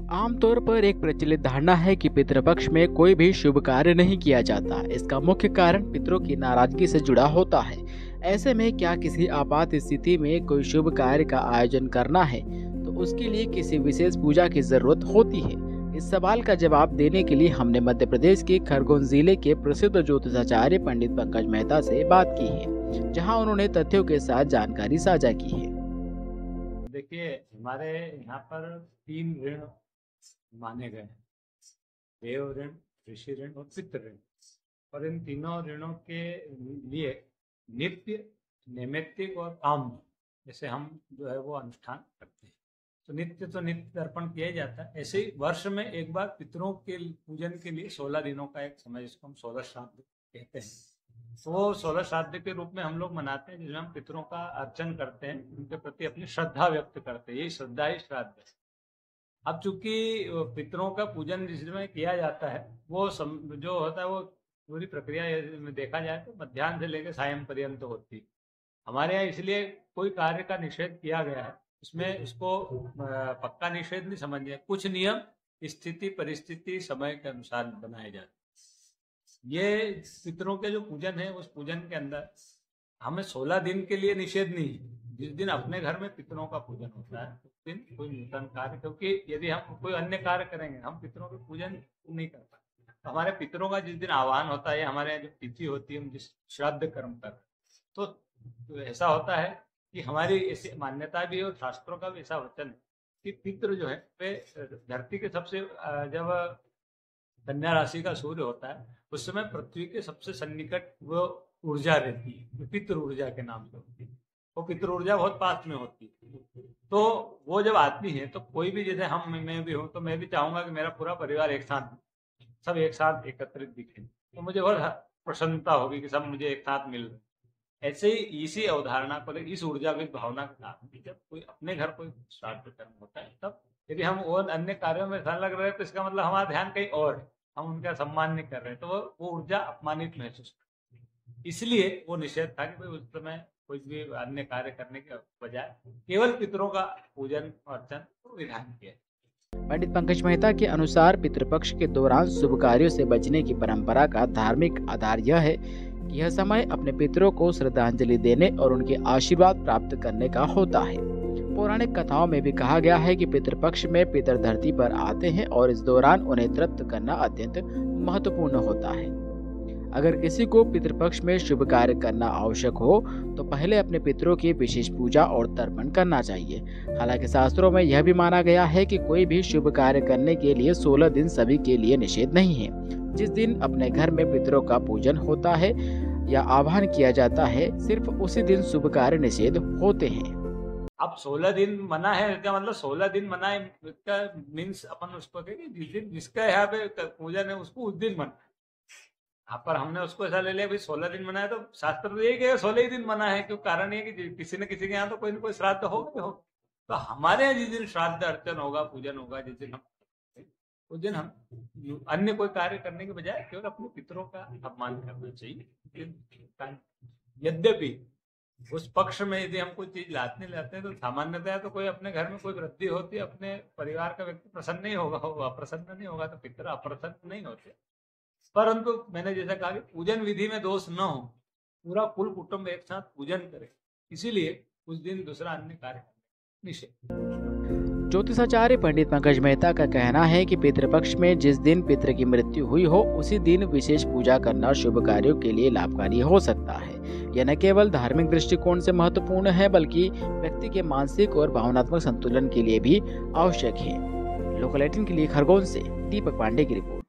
आमतौर पर एक प्रचलित धारणा है कि पितृपक्ष में कोई भी शुभ कार्य नहीं किया जाता। इसका मुख्य कारण पितरों की नाराजगी से जुड़ा होता है। ऐसे में क्या किसी आपात स्थिति में कोई शुभ कार्य का आयोजन करना है तो उसके लिए किसी विशेष पूजा की जरूरत होती है? इस सवाल का जवाब देने के लिए हमने मध्य प्रदेश के खरगोन जिले के प्रसिद्ध ज्योतिषाचार्य पंडित पंकज मेहता से बात की है, जहां उन्होंने तथ्यों के साथ जानकारी साझा की है। देखिए, हमारे यहाँ पर 3 ऋण माने गए हैं: देव ऋण, ऋषि ऋण और पितृ ऋण। और इन तीनों ऋणों के लिए नित्य, नैमित्तिक और काम जैसे हम जो है वो अनुष्ठान करते हैं। तो नित्य तर्पण किया जाता है। ऐसे ही वर्ष में एक बार पितरों के पूजन के लिए 16 दिनों का एक समय, जिसको हम 16 श्राद्ध कहते हैं, तो 16 श्राद्ध के रूप में हम लोग मनाते हैं, जिसमें हम पितरों का अर्चन करते हैं, उनके प्रति अपनी श्रद्धा व्यक्त करते हैं। यही श्रद्धा ही श्राद्ध है। अब चूंकि पितरों का पूजन जिसमें किया जाता है वो जो होता है वो पूरी प्रक्रिया में देखा जाए तो मध्याह्न से लेकर सायं पर्यंत होती है। हमारे यहाँ इसलिए कोई कार्य का निषेध किया गया है, उसमें उसको पक्का निषेध नहीं समझिए। कुछ नियम स्थिति, परिस्थिति, समय के अनुसार बनाए जाते हैं। ये पितरों के जो पूजन है, उस पूजन के अंदर हमें 16 दिन के लिए निषेध नहीं है। जिस दिन अपने घर में पितरों का पूजन होता है उस दिन कोई नूतन कार्य, क्योंकि यदि हम कोई अन्य कार्य करेंगे, हम पितरों के पूजन नहीं कर पाते। तो हमारे पितरों का जिस दिन आह्वान होता है, हमारे यहाँ जो तिथि होती है, हम जिस श्राद्ध कर्म कर, तो ऐसा होता है कि हमारी ऐसी मान्यता भी है और शास्त्रों का भी ऐसा वचन है कि पितृ जो है वे धरती के सबसे, जब कन्या राशि का सूर्य होता है उस समय पृथ्वी के सबसे सन्निकट वो ऊर्जा रहती है, पितृ ऊर्जा के नाम से होती है। वो पितृ ऊर्जा बहुत पास में होती है। तो वो जब आती है तो कोई भी, जैसे मैं भी हूँ, तो मैं भी चाहूंगा कि मेरा पूरा परिवार एक साथ, सब एक साथ एकत्रित दिखे, तो मुझे बहुत प्रसन्नता होगी कि सब मुझे एक साथ मिल रहे। ऐसे ही इसी अवधारणा को, इस ऊर्जा की भावना के साथ जब कोई अपने घर कोई श्राद्ध कर्म होता है, तब यदि हम और अन्य कार्यों में लग रहे हैं तो इसका मतलब हमारा ध्यान कहीं और है, हम उनका सम्मान नहीं कर रहे, तो वो ऊर्जा अपमानित महसूस करती है। इसलिए वो निषेध था कि भाई उस समय कोई भी अन्य कार्य करने के बजाय केवल पितरों का पूजन अर्चन विधान किया। पंडित पंकज मेहता के अनुसार पितृपक्ष के दौरान शुभ कार्यों से बचने की परंपरा का धार्मिक आधार यह है कि यह समय अपने पितरों को श्रद्धांजलि देने और उनके आशीर्वाद प्राप्त करने का होता है। पौराणिक कथाओं में भी कहा गया है कि पितृपक्ष में पितर धरती पर आते हैं और इस दौरान उन्हें तृप्त करना अत्यंत महत्वपूर्ण होता है। अगर किसी को पितृपक्ष में शुभ कार्य करना आवश्यक हो तो पहले अपने पितरों की विशेष पूजा और तर्पण करना चाहिए। हालांकि शास्त्रों में यह भी माना गया है कि कोई भी शुभ कार्य करने के लिए 16 दिन सभी के लिए निषेध नहीं है। जिस दिन अपने घर में पितरों का पूजन होता है या आह्वान किया जाता है, सिर्फ उसी दिन शुभ कार्य निषेध होते हैं। अब 16 दिन मना है, क्या मतलब 16 दिन मना है का मीन्स अपन उसको कहेंगे जिस दिन जिसका यहाँ पे पूजन है उसको उस दिन मना। यहाँ पर हमने उसको ऐसा ले लिया भाई 16 दिन मना है, तो शास्त्र तो यही कहेगा 16 ही दिन मना है। क्यों? कारण ये कि किसी न किसी के यहाँ तो कोई न कोई श्राद्ध होगा। तो हमारे यहाँ जिस दिन श्राद्ध अर्चन होगा, पूजन होगा, जिस दिन हम उस दिन हम अन्य कोई कार्य करने के बजाय केवल अपने पितरों का अपमान करना चाहिए। यद्यपि उस पक्ष में यदि हम कोई चीज लाते हैं तो सामान्यतः तो कोई अपने घर में कोई वृद्धि होती है, अपने परिवार का व्यक्ति प्रसन्न नहीं होगा, अप्रसन्न नहीं होगा, तो पितर अप्रसन्न नहीं होते। परंतु मैंने जैसा कहा कि पूजन विधि में दोष न हो, पूरा कुल कुटुंब एक साथ पूजन करे, इसीलिए उस दिन दूसरा अन्य कार्य निषेध। ज्योतिषाचार्य पंडित पंकज मेहता का कहना है कि पितृपक्ष में जिस दिन पितृ की मृत्यु हुई हो उसी दिन विशेष पूजा करना शुभ कार्यों के लिए लाभकारी हो सकता है। यह न केवल धार्मिक दृष्टिकोण से महत्वपूर्ण है बल्कि व्यक्ति के मानसिक और भावनात्मक संतुलन के लिए भी आवश्यक है। लोकल 18 के लिए खरगोन से दीपक पांडे की रिपोर्ट।